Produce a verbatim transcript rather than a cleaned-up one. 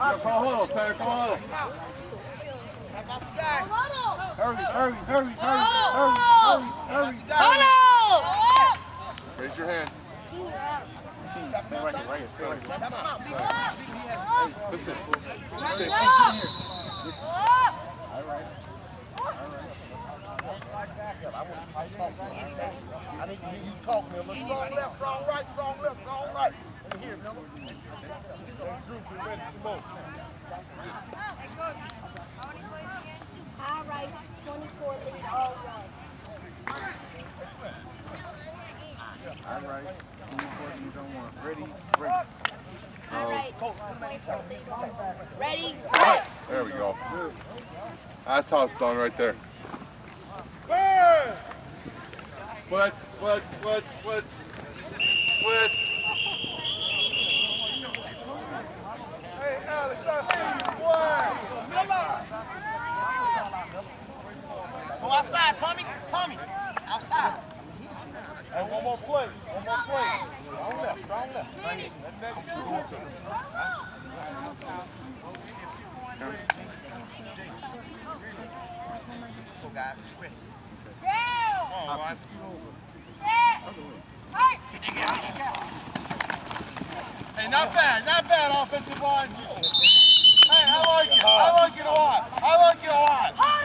Call huddle, Tanner, call huddle. Hurry, hurry, hurry, hurry, hurry, hurry, hurry. Raise your hand. Right here, right here, right here. Listen. Listen. All right. I need to hear you talk, Miller. Strong left, strong right, strong left, strong right. Let me hear, Miller. Group is ready to move. All right, twenty-four lead, all right. All right. twenty-four lead on one. Ready, ready. All right, twenty-four lead. Ready? There we go. That's how it's done right there. Splits, splits, splits, splits, splits. Hey, Alex, I see you, boy. Miller. Go outside, Tommy. Tommy, outside. Hey, one more play. One more play. Strong left, strong left. Let's go, guys. Ready. Come on, Ryan, scoot over. Hey, not bad, not bad, offensive line. Hey, I like it. I like it a lot. I like it a lot.